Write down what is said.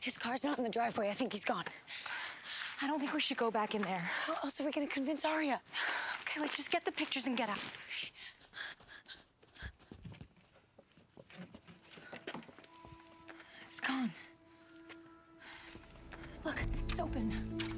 His car's not in the driveway. I think he's gone. I don't think we should go back in there. How else are we gonna convince Aria? Okay, let's just get the pictures and get out. It's gone. Look, it's open.